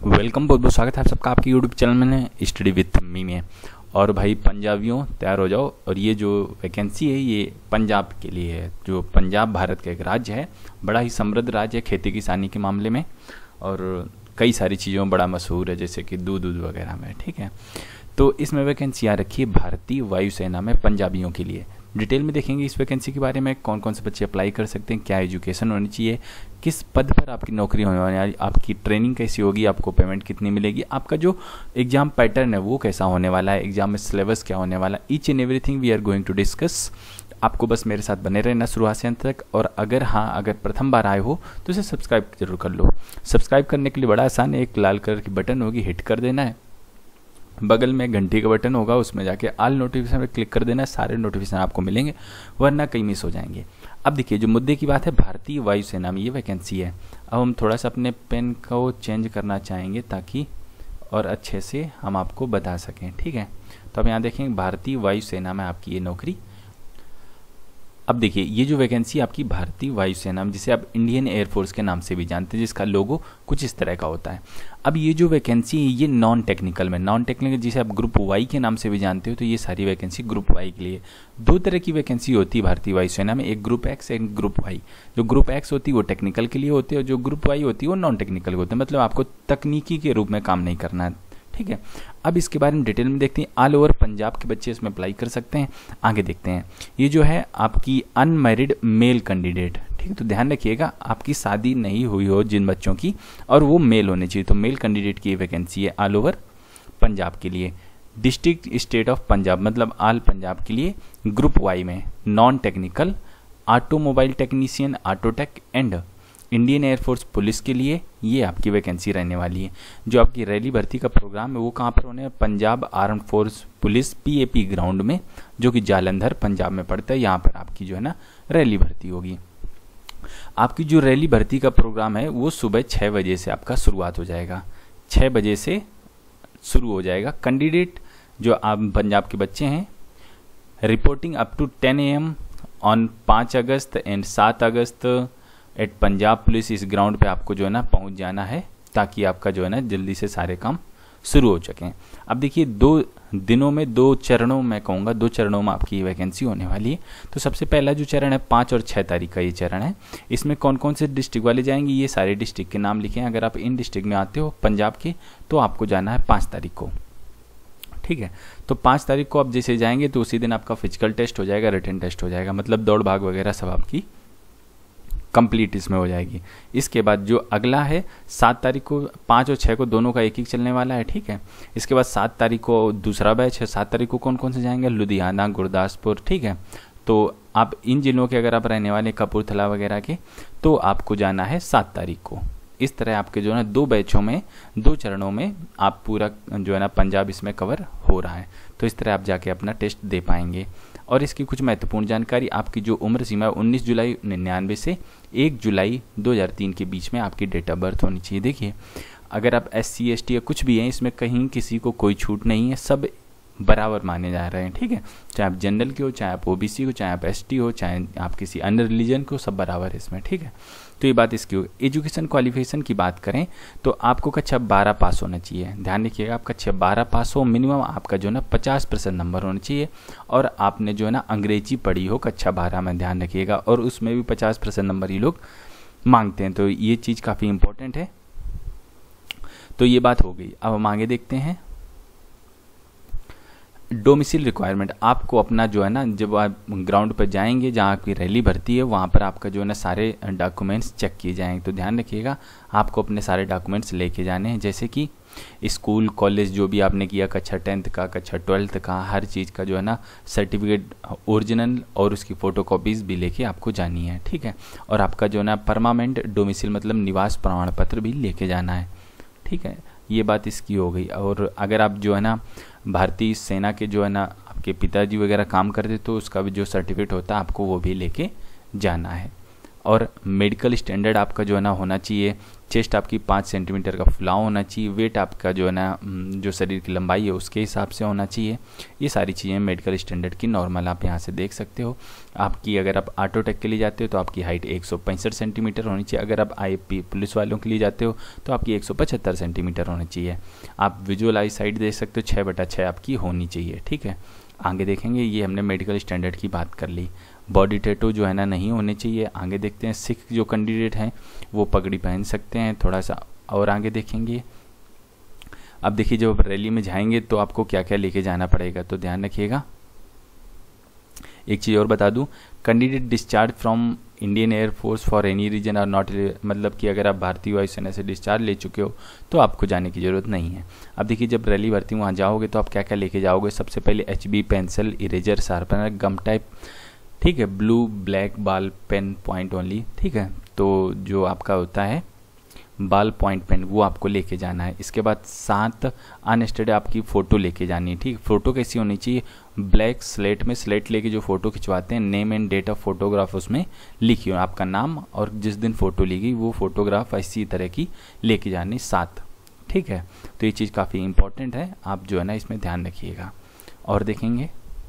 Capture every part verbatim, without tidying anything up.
Welcome, बहुत बहुत स्वागत है आप सबका आपके यूट्यूब चैनल में स्टडी विथ मी में। और भाई पंजाबियों तैयार हो जाओ। और ये जो वैकेंसी है ये पंजाब के लिए है। जो पंजाब भारत का एक राज्य है, बड़ा ही समृद्ध राज्य है खेती किसानी के मामले में और कई सारी चीज़ों में बड़ा मशहूर है, जैसे कि दूध दूध वगैरह में। ठीक है, तो इसमें वैकेंसी आ रखी है भारतीय वायुसेना में पंजाबियों के लिए। डिटेल में देखेंगे इस वैकेंसी के बारे में, कौन कौन से बच्चे अप्लाई कर सकते हैं, क्या एजुकेशन होनी चाहिए, किस पद पर आपकी नौकरी होने वाली है, आपकी ट्रेनिंग कैसी होगी, आपको पेमेंट कितनी मिलेगी, आपका जो एग्जाम पैटर्न है वो कैसा होने वाला है, एग्जाम में सिलेबस क्या होने वाला है, each and everything we are going to discuss. आपको बस मेरे साथ बने रहना शुरुआत से अंत तक। और अगर हाँ अगर प्रथम बार आए हो तो इसे सब्सक्राइब जरूर कर लो। सब्सक्राइब करने के लिए बड़ा आसान है, एक लाल कलर की बटन होगी, हिट कर देना है। बगल में घंटी का बटन होगा, उसमें जाके ऑल नोटिफिकेशन पे क्लिक कर देना है, सारे नोटिफिकेशन आपको मिलेंगे, वरना कई मिस हो जाएंगे। अब देखिए जो मुद्दे की बात है, भारतीय वायुसेना में ये वैकेंसी है। अब हम थोड़ा सा अपने पेन को चेंज करना चाहेंगे ताकि और अच्छे से हम आपको बता सकें। ठीक है, तो अब यहाँ देखेंगे भारतीय वायुसेना में आपकी ये नौकरी। अब देखिए ये जो वैकेंसी आपकी भारतीय वायुसेना में, जिसे आप इंडियन एयरफोर्स के नाम से भी जानते हैं, जिसका लोगो कुछ इस तरह का होता है। अब ये जो वैकेंसी है ये नॉन टेक्निकल में, नॉन टेक्निकल जिसे आप ग्रुप वाई के नाम से भी जानते हो, तो ये सारी वैकेंसी ग्रुप वाई के लिए। दो तरह की वैकेंसी होती है भारतीय वायुसेना में, एक ग्रुप एक्स एक ग्रुप वाई। जो ग्रुप एक्स होती है वो टेक्निकल के लिए होती है और जो ग्रुप वाई होती है वो नॉन टेक्निकल होती है, मतलब आपको तकनीकी के रूप में काम नहीं करना है। ठीक है, अब इसके बारे में डिटेल में देखते हैं। ऑल ओवर पंजाब के बच्चे इसमें अप्लाई कर सकते हैं। आगे देखते हैं, ये जो है आपकी अनमैरिड मेल कैंडिडेट। ठीक है, तो ध्यान रखिएगा आपकी शादी नहीं हुई हो जिन बच्चों की, और वो मेल होने चाहिए, तो मेल कैंडिडेट की वैकेंसी है ऑल ओवर पंजाब के लिए। डिस्ट्रिक्ट स्टेट ऑफ पंजाब मतलब ऑल पंजाब के लिए। ग्रुप वाई में non technical, automobile technician, autotech and Indian air force police के लिए ये आपकी वैकेंसी रहने वाली है। जो आपकी रैली भर्ती का प्रोग्राम है वो कहाँ पर होने है, Punjab armed force police PAP ground में, जो कि जालंधर पंजाब में पड़ता है। यहाँ पर आपकी जो है ना रैली भर्ती होगी। आपकी जो रैली भर्ती का प्रोग्राम है वो सुबह छः बजे से आपका शुरुआत हो जाएगा, छः बजे से शुरू हो जाएगा। कैंडिडेट जो आप पंजाब के बच्चे हैं, reporting up to ten A M on पाँच अगस्त एंड सात अगस्त एट पंजाब पुलिस। इस ग्राउंड पे आपको जो है ना पहुंच जाना है, ताकि आपका जो है ना जल्दी से सारे काम शुरू हो सकें। अब देखिए दो दिनों में, दो चरणों में कहूँगा, दो चरणों में आपकी वैकेंसी होने वाली है। तो सबसे पहला जो चरण है पाँच और छः तारीख का ये चरण है। इसमें कौन कौन से डिस्ट्रिक्ट वाले जाएंगे, ये सारे डिस्ट्रिक्ट के नाम लिखे हैं। अगर आप इन डिस्ट्रिक्ट में आते हो पंजाब के, तो आपको जाना है पाँच तारीख को। ठीक है, तो पाँच तारीख को आप जैसे जाएंगे तो उसी दिन आपका फिजिकल टेस्ट हो जाएगा, रिटन टेस्ट हो जाएगा, मतलब दौड़ भाग वगैरह सब आपकी कंप्लीट इसमें हो जाएगी। इसके बाद जो अगला है सात तारीख को, पाँच और छः को दोनों का एक एक चलने वाला है। ठीक है, इसके बाद सात तारीख को दूसरा बैच है। सात तारीख को कौन कौन से जाएंगे, लुधियाना, गुरदासपुर। ठीक है, तो आप इन जिलों के अगर आप रहने वाले कपूरथला वगैरह के, तो आपको जाना है सात तारीख को। इस तरह आपके जो है ना दो बैचों में, दो चरणों में आप पूरा जो है ना पंजाब इसमें कवर हो रहा है। तो इस तरह आप जाके अपना टेस्ट दे पाएंगे। और इसकी कुछ महत्वपूर्ण जानकारी, आपकी जो उम्र सीमा है उन्नीस जुलाई निन्यानवे से एक जुलाई दो हज़ार तीन के बीच में आपकी डेट ऑफ बर्थ होनी चाहिए। देखिए अगर आप एस सी एस टी या कुछ भी हैं, इसमें कहीं किसी को कोई छूट नहीं है, सब बराबर माने जा रहे हैं। ठीक है, चाहे आप जनरल के हो, चाहे आप ओबीसी हो, चाहे आप एसटी हो, चाहे आप किसी अन्य रिलीजन को, सब बराबर है इसमें। ठीक है, तो ये बात इसकी होगी। एजुकेशन क्वालिफिकेशन की बात करें तो आपको कक्षा बारह पास होना चाहिए। ध्यान रखिएगा आप कक्षा बारह पास हो, मिनिमम आपका जो है ना पचास परसेंट नंबर होना चाहिए, और आपने जो है ना अंग्रेजी पढ़ी हो कक्षा बारह में, ध्यान रखिएगा। और उसमें भी पचास परसेंट नंबर ये लोग मांगते हैं, तो ये चीज़ काफ़ी इंपॉर्टेंट है। तो ये बात हो गई। अब हम आगे देखते हैं डोमिसाइल रिक्वायरमेंट। आपको अपना जो है ना, जब आप ग्राउंड पर जाएंगे जहाँ आपकी रैली भर्ती है, वहाँ पर आपका जो है ना सारे डॉक्यूमेंट्स चेक किए जाएंगे। तो ध्यान रखिएगा आपको अपने सारे डॉक्यूमेंट्स लेके जाने हैं, जैसे कि स्कूल कॉलेज जो भी आपने किया, कक्षा टेंथ का, कक्षा ट्वेल्थ का, हर चीज़ का जो है ना सर्टिफिकेट ओरिजिनल और उसकी फ़ोटोकॉपीज़ भी लेके आपको जानी है। ठीक है, और आपका जो है ना परमानेंट डोमिसाइल मतलब निवास प्रमाण पत्र भी लेके जाना है। ठीक है, ये बात इसकी हो गई। और अगर आप जो है ना भारतीय सेना के जो है ना आपके पिताजी वगैरह काम करते, तो उसका भी जो सर्टिफिकेट होता है आपको वो भी लेके जाना है। और मेडिकल स्टैंडर्ड आपका जो है ना होना चाहिए चेस्ट आपकी पाँच सेंटीमीटर का फुलाव होना चाहिए, वेट आपका जो है ना जो शरीर की लंबाई है उसके हिसाब से होना चाहिए। ये सारी चीज़ें मेडिकल स्टैंडर्ड की नॉर्मल आप यहाँ से देख सकते हो। आपकी अगर आप ऑटोटेक के लिए जाते हो तो आपकी हाइट एक सौ पैंसठ सेंटीमीटर होनी चाहिए। अगर आप आईएफपी पुलिस वालों के लिए जाते हो तो आपकी एक सौ पचहत्तर सेंटीमीटर होनी चाहिए। आप विजुअल आई साइड देख सकते हो, छः बटा छः आपकी होनी चाहिए, ठीक है। आगे देखेंगे, ये हमने मेडिकल स्टैंडर्ड की बात कर ली। बॉडी टैटू जो है ना नहीं होने चाहिए। आगे देखते हैं, सिख जो कैंडिडेट हैं वो पगड़ी पहन सकते हैं थोड़ा सा। और आगे देखेंगे, अब देखिए जब आप रैली में जाएंगे तो आपको क्या क्या लेके जाना पड़ेगा, तो ध्यान रखिएगा। एक चीज़ और बता दूं, candidate discharge from Indian air force for any reason are not, मतलब कि अगर आप भारतीय वायुसेना से डिस्चार्ज ले चुके हो तो आपको जाने की ज़रूरत नहीं है। अब देखिए जब रैली भर्ती वहाँ जाओगे तो आप क्या क्या लेके जाओगे। सबसे पहले H B pencil, eraser, sharpener, gum type, ठीक है, blue black ball pen point only, ठीक है। तो जो आपका होता है बाल पॉइंट पेन वो आपको लेके जाना है। इसके बाद सात अनस्टेड आपकी फ़ोटो लेके जानी है, ठीक। फ़ोटो कैसी होनी चाहिए, ब्लैक स्लेट में, स्लेट लेके जो फ़ोटो खिंचवाते हैं, name and date of photograph उसमें लिखी हो, आपका नाम और जिस दिन फ़ोटो ली गई वो फ़ोटोग्राफ इसी तरह की लेके जानी, सात, ठीक है। तो ये चीज़ काफ़ी इंपॉर्टेंट है, आप जो है ना इसमें ध्यान रखिएगा। और देखेंगे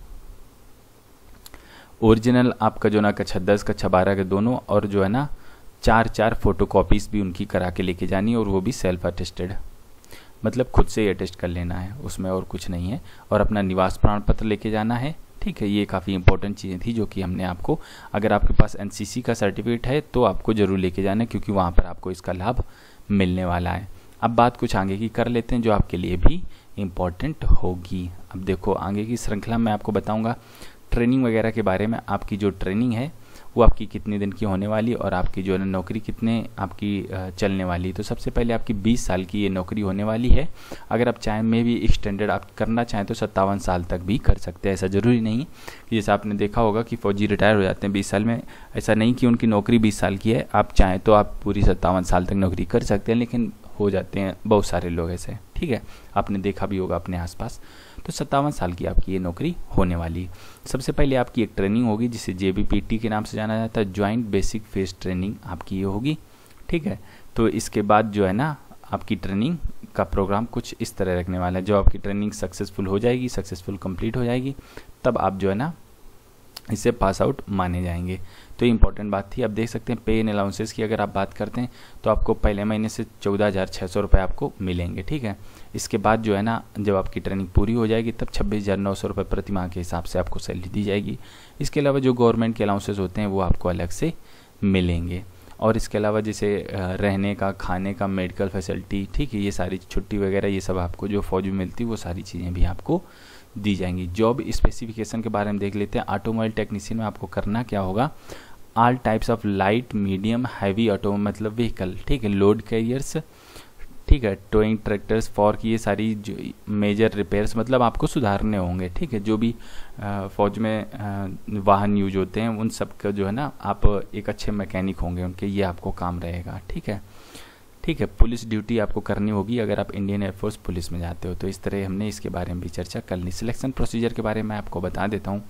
ओरिजिनल आपका जो ना कक्षा दस कक्षा बारह के दोनों, और जो है ना चार चार फोटो कॉपीज़ भी उनकी करा के लेके जानी है, और वो भी सेल्फ अटेस्टेड, मतलब खुद से ही अटेस्ट कर लेना है, उसमें और कुछ नहीं है। और अपना निवास प्रमाण पत्र लेके जाना है, ठीक है। ये काफ़ी इंपॉर्टेंट चीज़ें थी जो कि हमने आपको, अगर आपके पास एनसीसी का सर्टिफिकेट है तो आपको ज़रूर लेके जाना है, क्योंकि वहाँ पर आपको इसका लाभ मिलने वाला है। अब बात कुछ आगे की कर लेते हैं जो आपके लिए भी इम्पॉर्टेंट होगी। अब देखो आगे की श्रृंखला में आपको बताऊँगा ट्रेनिंग वगैरह के बारे में। आपकी जो ट्रेनिंग है वो आपकी कितने दिन की होने वाली, और आपकी जो है नौकरी कितने आपकी चलने वाली। तो सबसे पहले आपकी बीस साल की ये नौकरी होने वाली है। अगर आप चाहें में भी एक्सटेंडेड आप करना चाहें तो सत्तावन साल तक भी कर सकते हैं। ऐसा ज़रूरी नहीं कि जैसे आपने देखा होगा कि फ़ौजी रिटायर हो जाते हैं बीस साल में, ऐसा नहीं कि उनकी नौकरी बीस साल की है, आप चाहें तो आप पूरी सत्तावन साल तक नौकरी कर सकते हैं, लेकिन हो जाते हैं बहुत सारे लोग ऐसे, ठीक है। आपने देखा भी होगा अपने आसपास। तो सत्तावन साल की आपकी ये नौकरी होने वाली। सबसे पहले आपकी एक ट्रेनिंग होगी जिसे जेबीपीटी के नाम से जाना जाता है, ज्वाइंट बेसिक फेस ट्रेनिंग आपकी ये होगी, ठीक है। तो इसके बाद जो है ना आपकी ट्रेनिंग का प्रोग्राम कुछ इस तरह रखने वाला है। जो आपकी ट्रेनिंग सक्सेसफुल हो जाएगी, सक्सेसफुल कंप्लीट हो जाएगी, तब आप जो है ना इससे पास आउट माने जाएंगे। तो इंपॉर्टेंट बात थी। अब देख सकते हैं पे एंड अलाउंसेस की अगर आप बात करते हैं तो आपको पहले महीने से चौदह हज़ार छः सौ रुपये आपको मिलेंगे, ठीक है। इसके बाद जो है ना जब आपकी ट्रेनिंग पूरी हो जाएगी तब छब्बीस हज़ार नौ सौ रुपये प्रति माह के हिसाब से आपको सैलरी दी जाएगी। इसके अलावा जो गवर्नमेंट के अलाउंसेस होते हैं वो आपको अलग से मिलेंगे। और इसके अलावा जैसे रहने का, खाने का, मेडिकल फैसिलिटी, ठीक है, ये सारी छुट्टी वगैरह ये सब आपको जो फौज में मिलती है वो सारी चीज़ें भी आपको दी जाएंगी। जॉब स्पेसिफिकेशन के बारे में देख लेते हैं। ऑटोमोबाइल टेक्नीशियन में आपको करना क्या होगा, all types of light medium heavy auto मतलब व्हीकल, ठीक है, लोड कैरियर्स, ठीक है, टोइंग ट्रैक्टर्स, फॉर्क, ये सारी जो मेजर रिपेयर्स मतलब आपको सुधारने होंगे, ठीक है। जो भी फौज में आ, वाहन यूज होते हैं उन सब का जो है ना आप एक अच्छे मैकेनिक होंगे उनके, ये आपको काम रहेगा, ठीक है। ठीक है, पुलिस ड्यूटी आपको करनी होगी अगर आप इंडियन एयरफोर्स पुलिस में जाते हो। तो इस तरह हमने इसके बारे में भी चर्चा कर ली। सिलेक्शन प्रोसीजर के बारे में आपको बता देता हूँ।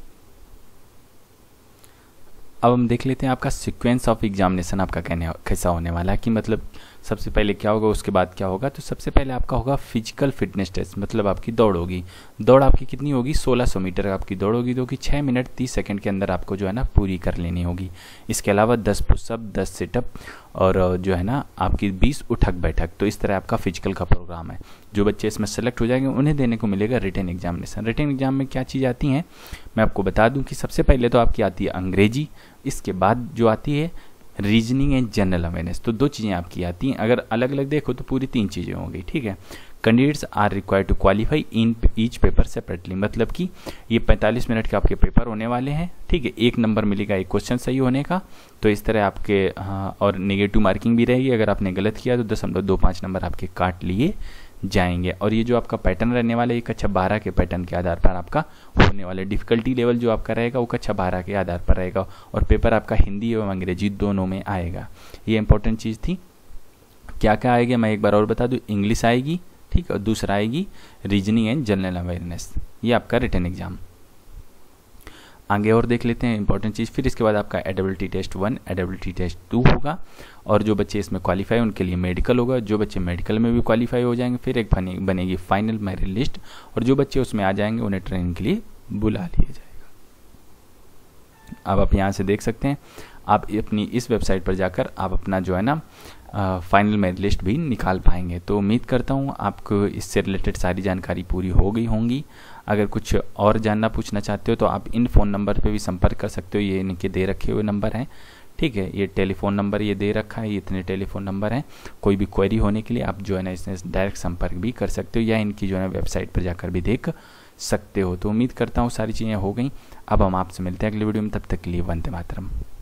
अब हम देख लेते हैं आपका सीक्वेंस ऑफ एग्जामिनेशन आपका कहने कैसा होने वाला है, कि मतलब सबसे पहले क्या होगा उसके बाद क्या होगा। तो सबसे पहले आपका होगा फिजिकल फिटनेस टेस्ट, मतलब आपकी दौड़ होगी। दौड़ आपकी कितनी होगी, सोलह सौ मीटर आपकी दौड़ होगी, जो कि छः मिनट तीस सेकंड के अंदर आपको जो है ना पूरी कर लेनी होगी। इसके अलावा दस पुशअप, दस सिटअप और जो है ना आपकी बीस उठक बैठक। तो इस तरह आपका फिजिकल का प्रोग्राम है। जो बच्चे इसमें सेलेक्ट हो जाएंगे उन्हें देने को मिलेगा रिटन एग्जामिनेशन। रिटन एग्जाम में क्या चीज़ आती हैं मैं आपको बता दूं कि सबसे पहले तो आपकी आती है अंग्रेजी, इसके बाद जो आती है रीजनिंग एंड जनरल अवेयरनेस। तो दो चीज़ें आपकी आती हैं, अगर अलग अलग देखो तो पूरी तीन चीज़ें होंगी, ठीक है। Candidates are required to qualify in each paper separately, मतलब कि ये पैंतालीस मिनट के आपके पेपर होने वाले हैं, ठीक है। एक नंबर मिलेगा एक क्वेश्चन सही होने का। तो इस तरह आपके हाँ, और नेगेटिव मार्किंग भी रहेगी। अगर आपने गलत किया तो दशमलव दो पाँच नंबर आपके काट लिए जाएंगे। और ये जो आपका पैटर्न रहने वाला है ये कक्षा बारह के पैटर्न के आधार पर आपका होने वाला है। डिफिकल्टी लेवल जो आपका रहेगा वो कक्षा बारह के आधार पर रहेगा, और पेपर आपका हिंदी एवं अंग्रेजी दोनों में आएगा। ये इंपॉर्टेंट चीज़ थी। क्या क्या आएगा मैं एक बार और बता दूं। इंग्लिश आएगी, ठीक है, और दूसरा आएगी रीजनिंग एंड जनरल अवेयरनेस। ये आपका रिटन एग्जाम। आगे और देख लेते हैं इंपॉर्टेंट चीज़। फिर इसके बाद आपका adaptability test one, adaptability test two होगा, और जो बच्चे इसमें क्वालिफाई उनके लिए मेडिकल होगा। जो बच्चे मेडिकल में भी क्वालिफाई हो जाएंगे फिर एक बने बनेगी फाइनल मेरिट लिस्ट, और जो बच्चे उसमें आ जाएंगे उन्हें ट्रेनिंग के लिए बुला लिया जाएगा। अब आप यहाँ से देख सकते हैं, आप अपनी इस वेबसाइट पर जाकर आप अपना जो है ना फाइनल मेरिट लिस्ट भी निकाल पाएंगे। तो उम्मीद करता हूँ आपको इससे रिलेटेड सारी जानकारी पूरी हो गई होंगी। अगर कुछ और जानना पूछना चाहते हो तो आप इन फ़ोन नंबर पे भी संपर्क कर सकते हो, ये इनके दे रखे हुए नंबर हैं, ठीक है। ये टेलीफोन नंबर ये दे रखा है, ये इतने टेलीफोन नंबर हैं। कोई भी क्वेरी होने के लिए आप जो है ना इससे डायरेक्ट संपर्क भी कर सकते हो, या इनकी जो है वेबसाइट पर जाकर भी देख सकते हो। तो उम्मीद करता हूँ सारी चीज़ें हो गई। अब हम आपसे मिलते हैं अगले वीडियो में, तब तक के लिए वंदे मातरम।